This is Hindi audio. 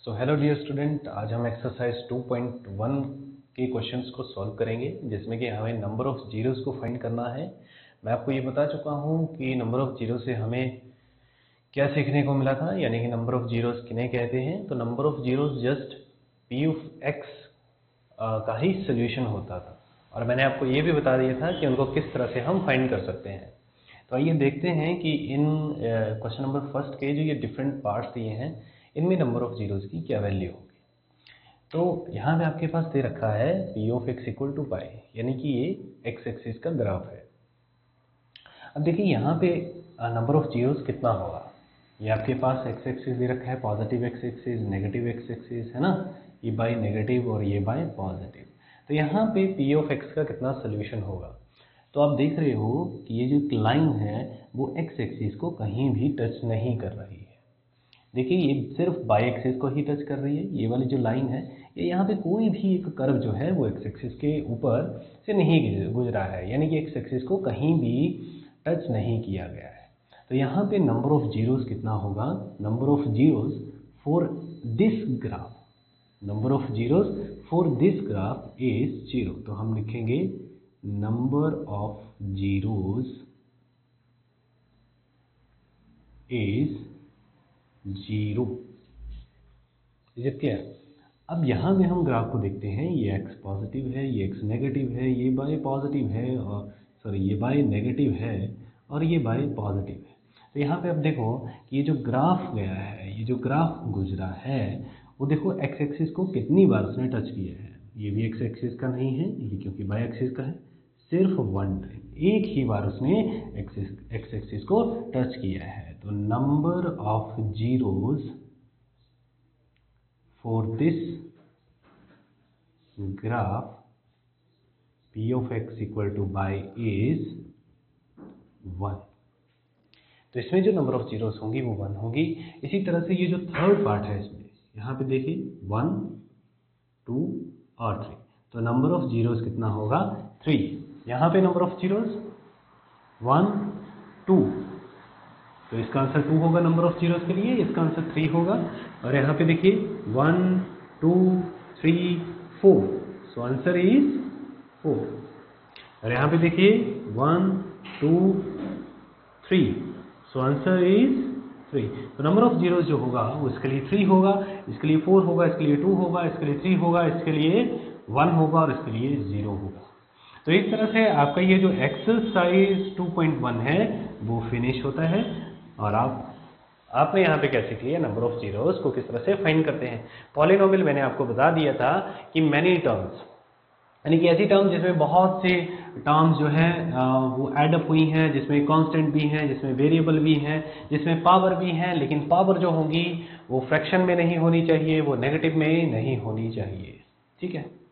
हेलो डियर स्टूडेंट, आज हम एक्सरसाइज 2.1 के क्वेश्चंस को सॉल्व करेंगे जिसमें कि हमें नंबर ऑफ जीरोस को फाइंड करना है। मैं आपको ये बता चुका हूँ कि नंबर ऑफ जीरो से हमें क्या सीखने को मिला था, यानी कि नंबर ऑफ जीरोस किन्हें कहते हैं। तो number of zeros just P of X का ही सोल्यूशन होता था, और मैंने आपको ये भी बता दिया था कि उनको किस तरह से हम फाइंड कर सकते हैं। तो आइए देखते हैं कि इन क्वेश्चन नंबर फर्स्ट के जो ये डिफरेंट पार्ट्स दिए हैं इनमें नंबर ऑफ जीरोस की क्या वैल्यू होगी। तो यहाँ पे आपके पास दे रखा है P of X equal to pi, यानी कि ये एक्स एक्सिस का ग्राफ है। अब देखिए यहाँ पे नंबर ऑफ जीरोस कितना होगा। ये आपके पास एक्स एक्सिस दे रखा है, positive X axis, negative X axis, है ना। ये बाय नेगेटिव और ये बाय पॉजिटिव। तो यहाँ पे पी ऑफ एक्स का कितना सोल्यूशन होगा। तो आप देख रहे हो कि ये जो लाइन है वो एक्स एक्सिस को कहीं भी टच नहीं कर रही है। देखिए ये सिर्फ बाई एक्सिस को ही टच कर रही है। ये वाली जो लाइन है ये यहाँ पे कोई भी एक कर्व जो है वो एक्स एक्सिस के ऊपर से नहीं गुजरा है, यानी कि एक्स एक्सिस को कहीं भी टच नहीं किया गया है। तो यहाँ पे नंबर ऑफ जीरोस कितना होगा। Number of zeros for this graph, number of zeros for this graph is 0। तो हम लिखेंगे number of zeros is 0। Is it clear. अब यहाँ में हम ग्राफ को देखते हैं, ये x पॉजिटिव है, ये x नेगेटिव है, ये बाय पॉजिटिव है, और सॉरी ये बाय नेगेटिव है और ये बाय पॉजिटिव है। तो यहाँ पे अब देखो कि ये जो ग्राफ गया है, ये जो ग्राफ गुजरा है वो देखो x एक्सिस को कितनी बार उसने टच किया है। ये भी x एक्सिस का नहीं है, ये क्योंकि बाय एक्सिस का है, सिर्फ वन टाइम, एक ही बार उसने x एक्सिस को टच किया है। तो number of zeros for this graph p of x equal to pi is 1। तो इसमें जो नंबर ऑफ जीरोस होंगी वो 1 होगी। इसी तरह से ये जो थर्ड पार्ट है इसमें, यहाँ पे देखिए 1, 2 और 3। तो नंबर ऑफ जीरोस कितना होगा 3। यहाँ पे नंबर ऑफ जीरोस 1, 2, तो इसका आंसर 2 होगा नंबर ऑफ जीरोस के लिए, इसका आंसर 3 होगा। और यहाँ पे देखिए 1, 2, 3, 4, सो आंसर इज 4। और यहाँ पे देखिए 1, 2, 3, सो आंसर इज 3। तो नंबर ऑफ जीरोस जो होगा वो इसके लिए 3 होगा, इसके लिए 4 होगा, इसके लिए 2 होगा, इसके लिए 3 होगा, इसके लिए 1 होगा और इसके लिए 0 होगा। तो इस तरह से आपका ये जो एक्सरसाइज 2.1 है वो फिनिश होता है। और आपने यहाँ पे क्या सीख लिया, नंबर ऑफ जीरोस को किस तरह से फाइंड करते हैं। पॉलिनोमियल मैंने आपको बता दिया था कि मैनी टर्म्स, यानी कि ऐसी टर्म्स जिसमें बहुत से टर्म्स जो है वो एड अप हुई हैं, जिसमें कांस्टेंट भी हैं, जिसमें वेरिएबल भी हैं, जिसमें पावर भी हैं, लेकिन पावर जो होगी वो फ्रैक्शन में नहीं होनी चाहिए, वो नेगेटिव में नहीं होनी चाहिए। ठीक है।